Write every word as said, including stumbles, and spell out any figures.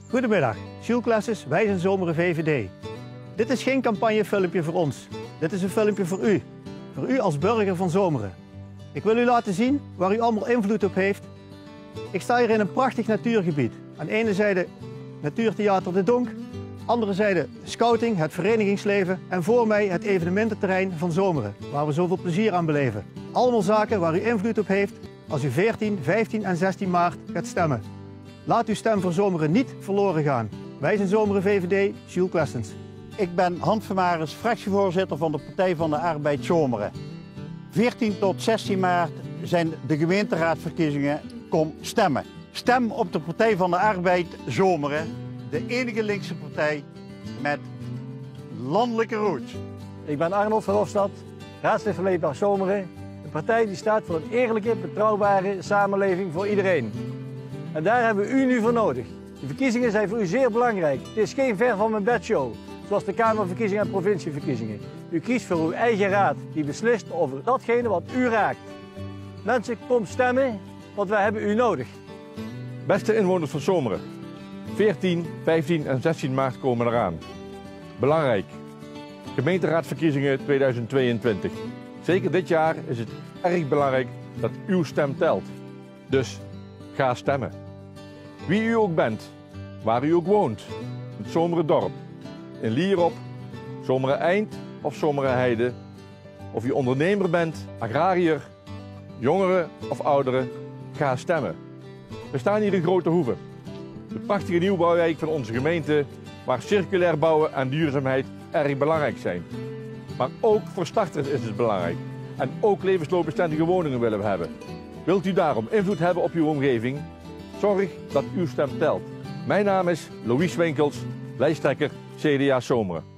Goedemiddag, Sjoel Klessens, Wij zijn Zomeren V V D. Dit is geen campagnefilmpje voor ons. Dit is een filmpje voor u. Voor u als burger van Zomeren. Ik wil u laten zien waar u allemaal invloed op heeft. Ik sta hier in een prachtig natuurgebied. Aan de ene zijde Natuurtheater De Donk. Andere zijde scouting, het verenigingsleven. En voor mij het evenemententerrein van Zomeren, waar we zoveel plezier aan beleven. Allemaal zaken waar u invloed op heeft als u veertien, vijftien en zestien maart gaat stemmen. Laat uw stem voor Zomeren niet verloren gaan. Wij zijn Zomeren V V D, Sjoel Klessens. Ik ben Hans Vermaris, fractievoorzitter van de Partij van de Arbeid Zomeren. veertien tot zestien maart zijn de gemeenteraadsverkiezingen. Kom stemmen. Stem op de Partij van de Arbeid Zomeren, de enige linkse partij met landelijke roots. Ik ben Arnold van Hofstad, raadslid van Leefbaar Zomeren. Een partij die staat voor een eerlijke, betrouwbare samenleving voor iedereen. En daar hebben we u nu voor nodig. De verkiezingen zijn voor u zeer belangrijk. Het is geen ver van mijn bedshow, zoals de Kamerverkiezingen en provincieverkiezingen. U kiest voor uw eigen raad, die beslist over datgene wat u raakt. Mensen, kom stemmen, want wij hebben u nodig. Beste inwoners van Zomeren, veertien, vijftien en zestien maart komen eraan. Belangrijk, gemeenteraadsverkiezingen tweeduizend tweeëntwintig. Zeker dit jaar is het erg belangrijk dat uw stem telt. Dus ga stemmen. Wie u ook bent, waar u ook woont, in het Zomerendorp, in Lierop, Zomeren Eind of Zomeren Heide, of u ondernemer bent, agrariër, jongeren of ouderen, ga stemmen. We staan hier in Grote Hoeve, de prachtige nieuwbouwwijk van onze gemeente, waar circulair bouwen en duurzaamheid erg belangrijk zijn. Maar ook voor starters is het belangrijk. En ook levensloopbestendige woningen willen we hebben. Wilt u daarom invloed hebben op uw omgeving? Zorg dat uw stem telt. Mijn naam is Louis Winkels, lijsttrekker C D A Zomeren.